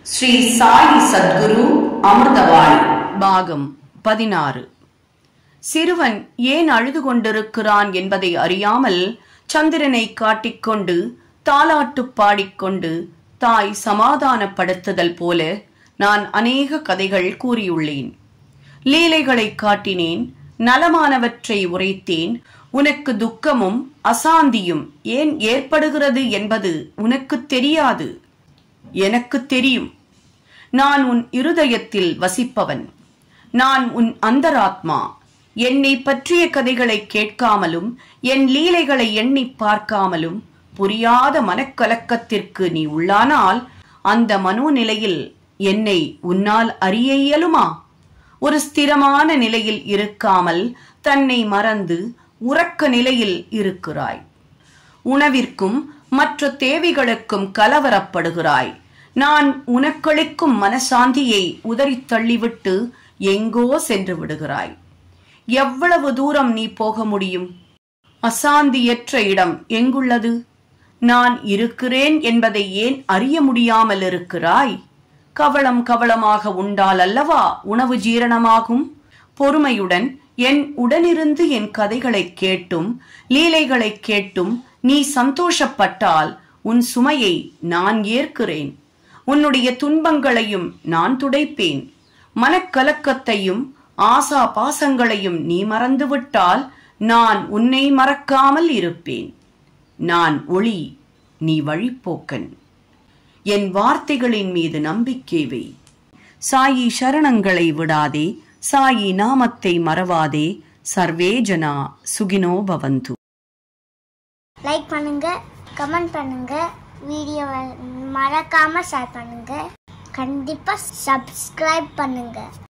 ஸ்ரீ சாயி சத்குரு அமிர்தவாணி பாகம் 16. சிறுவன் ஏன் அழுது கொண்டிருக்கிறான் என்பதை அறியாமல் சந்திரனை காட்டிக்கொண்டு தாலாட்டு பாடிக்கொண்டு தாய் சமாதானப்படுத்துதல் போல நான் அநேக கதைகள் கூறியுள்ளேன். லீலைகளை காட்டினேன், நலமானவற்றை உரைத்தேன். உனக்கு துக்கமும் அசாந்தியும் ஏன் ஏற்படுகிறது என்பது உனக்கு தெரியாது, எனக்கு தெரியும். நான் உன் இருதயத்தில் வசிப்பவன். நான் உன் அந்தராத்மா. என்னை பற்றிய கதைகளை கேட்காமலும் என் லீலைகளை எண்ணி பார்க்காமலும் புரியாத மனக்கலக்கத்திற்கு நீ உள்ளானால் அந்த மனோநிலையில் என்னை உன்னால் அறிய இயலுமா? ஒரு ஸ்திரமான நிலையில் இருக்காமல் தன்னை மறந்து உறக்க நிலையில் இருக்கிறாய். உணவிற்கும் மற்ற தேவைகளுக்கும் கலவரப்படுகிறாய். நான் உனக்களிக்கும் மனசாந்தியை உதறித் தள்ளிவிட்டு எங்கோ சென்று விடுகிறாய். எவ்வளவு தூரம் நீ போக முடியும்? அசாந்தியற்ற இடம் எங்குள்ளது? நான் இருக்கிறேன் என்பதை ஏன் அறிய முடியாமல் இருக்கிறாய்? கவளம் கவளமாக உண்டால் அல்லவா உணவு ஜீரணமாகும். பொறுமையுடன் என் உடனிருந்து என் கதைகளை கேட்டும் லீலைகளை கேட்டும் நீ சந்தோஷப்பட்டால் உன் சுமையை நான் ஏற்கிறேன். உன்னுடைய துன்பங்களையும் நான் துடைப்பேன். மனக்கலக்கத்தையும் ஆசா பாசங்களையும் நீ மறந்துவிட்டால் நான் உன்னை மறக்காமல் இருப்பேன். நான் ஒளி, நீ வழிப்போக்கன். என் வார்த்தைகளின் மீது நம்பிக்கை வை. சாயி சரணங்களை விடாதே, சாயி நாமத்தை மறவாதே. சர்வே ஜனா சுகினோ பவந்து. லைக் பண்ணுங்க, கமெண்ட் பண்ணுங்க, வீடியோவை மறக்காம ஷேர் பண்ணுங்க, கண்டிப்பா சப்ஸ்கிரைப் பண்ணுங்க.